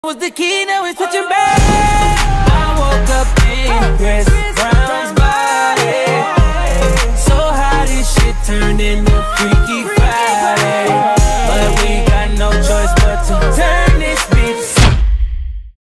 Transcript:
Was the key, now it's switching back. I woke up in Chris Brown's body. So how this shit turned into free.